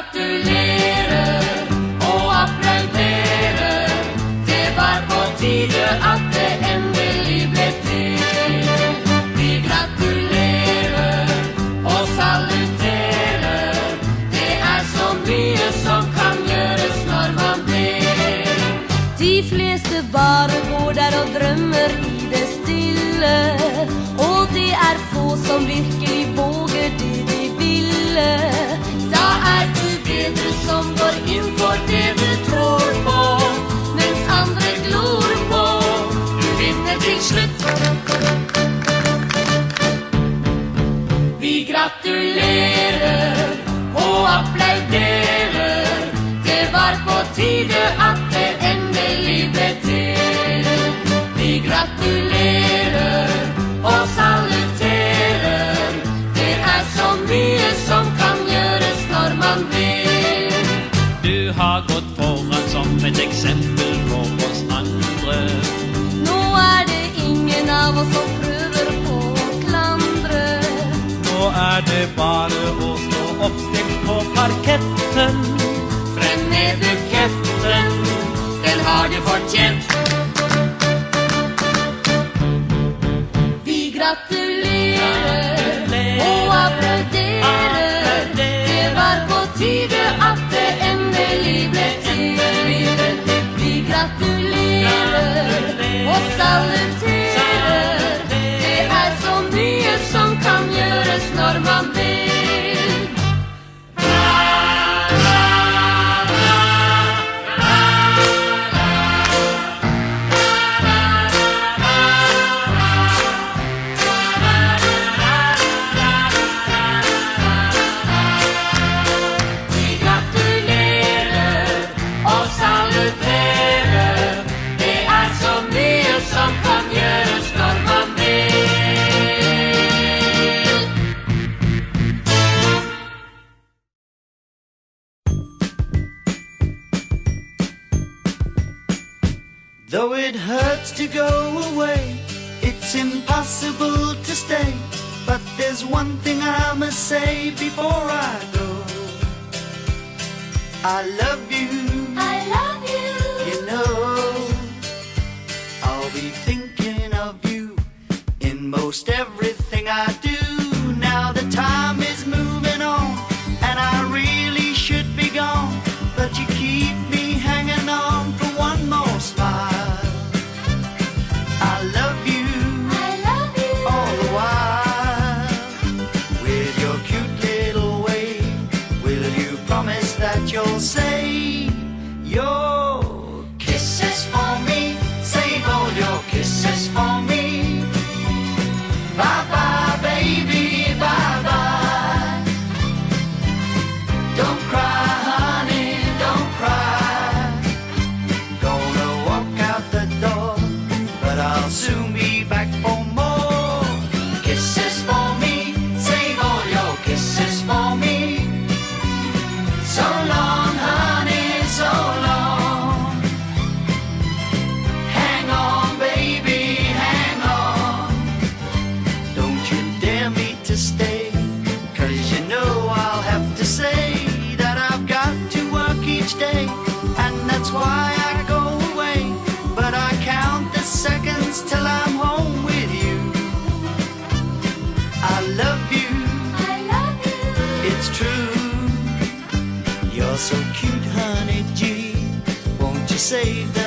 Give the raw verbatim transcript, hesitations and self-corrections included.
gratulerer og applauderer. Det var på tide at det endelig ble til. Vi gratulerer og saluterer. Det er så mye som kan gjøres når man ber. De fleste bare går der og drømmer i det stille, og det er få som virkelig våger det de ville. Da er du bedre som går inn for det du tror på, mens andre glor på. Du vinner til slutt. Vi gratulerer og applauderer. Det var på tide at det endelig ble til. Vi gratulerer og saluterer. Det er så mye som kan gjøres når man vil. Du har gått foran som et eksempel for oss andre. Nå er det ingen av oss som prøver på å klandre. Nå er det bare å stå oppstilt på parketten. Frem med buketten, den har du fortjent. Vi gratulerer og applauderer. Det var på tide at det endelig ble til. Vi gratulerer og saluterer. Det er så mye som kan gjøres når man vil. Though it hurts to go away, it's impossible to stay. But there's one thing I must say before I go. I love you, I love you. you know. I'll be thinking of you in most everything I do. Now the time is moving on, and I really should be gone. But you keep me hanging on for one more smile. I love you, I love you. all the while. With your cute little way, will you promise that you'll say your kisses for me? Save all your kisses for me. Bye bye, baby, bye bye. Don't cry, honey, don't cry. Gonna walk out the door, but I'll soon be back for more. Kisses for me, save all your kisses for me. So long, honey, so long. Hang on, baby, hang on. Don't you dare me to stay, 'cause you know I'll have to say that I've got to work each day, and that's why I go away. But I count the seconds till I'm home with you. I love you, I love you. it's true. You're so cute, honey G. Won't you save the